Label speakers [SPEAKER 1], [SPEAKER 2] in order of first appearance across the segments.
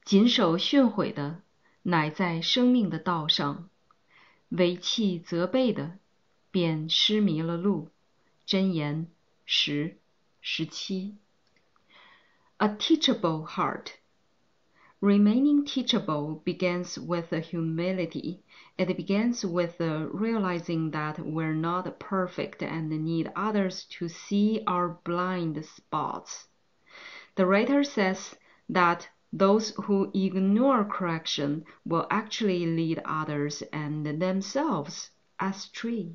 [SPEAKER 1] 谨守训诲的，乃在生命的道上；违弃责备的，便失迷了路。箴言10:17。A teachable heart. Remaining teachable begins with humility. It begins with realizing that we're not perfect and need others to see our blind spots. The writer says that those who ignore correction will actually lead others and themselves astray.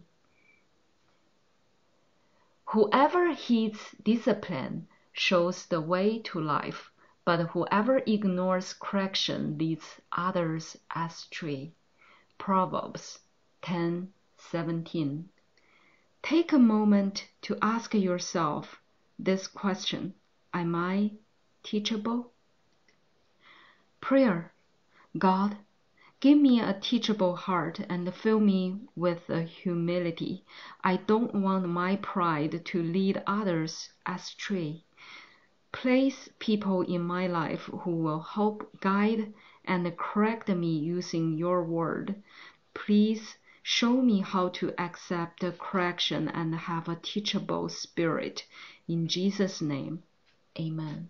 [SPEAKER 1] Whoever heeds discipline shows the way to life, but whoever ignores correction leads others astray. Proverbs 10:17. Take a moment to ask yourself this question: Am I teachable? Prayer. God, give me a teachable heart and fill me with humility. I don't want my pride to lead others astray. Place people in my life who will help guide and correct me using your word. Please show me how to accept correction and have a teachable spirit. In Jesus' name, amen.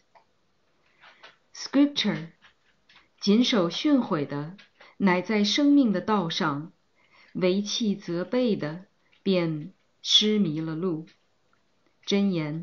[SPEAKER 1] Scripture. 谨守训诲的，乃在生命的道上；违弃责备的，便失迷了路。箴言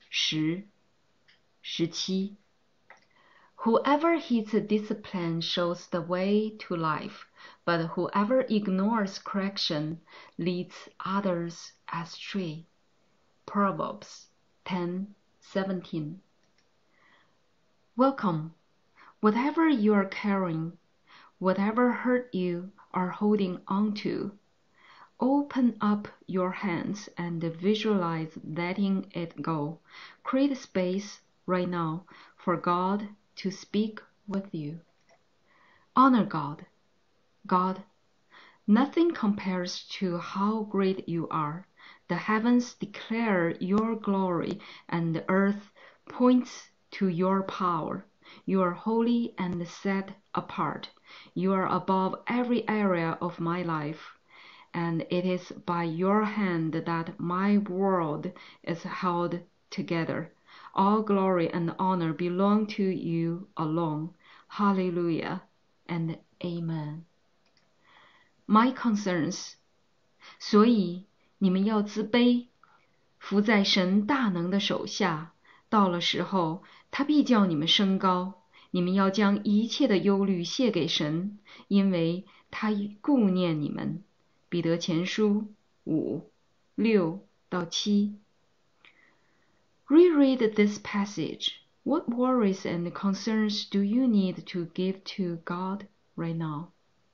[SPEAKER 1] 10:17。Whoever heeds discipline shows the way to life, but whoever ignores correction leads others astray. Proverbs 10:17. Welcome. Whatever you are carrying, whatever hurt you are holding on to, open up your hands and visualize letting it go. Create space right now for God to speak with you. Honor God. God, nothing compares to how great you are. The heavens declare your glory, and the earth points to your power. You are holy and set apart. You are above every area of my life, and it is by your hand that my world is held together. All glory and honor belong to you alone. Hallelujah and amen. My concerns. 所以你们要自卑，伏在神大能的手下。到了时候，他必叫你们升高。你们要将一切的忧虑卸给神，因为他顾念你们。彼得前书5:6-7。Reread this passage. What worries and concerns do you need to give to God right now?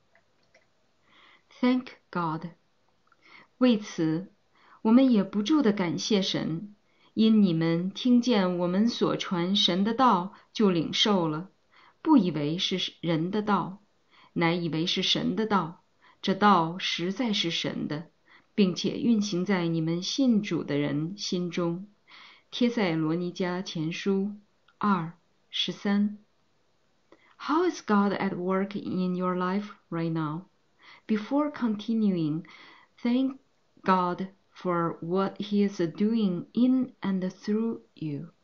[SPEAKER 1] Thank God. 为此，我们也不住地感谢神，因你们听见我们所传神的道，就领受了，不以为是人的道，乃以为是神的道。这道实在是神的，并且运行在你们信主的人心中。帖撒罗尼迦前书2:13。How is God at work in your life right now? Before continuing, thank God for what He is doing in and through you.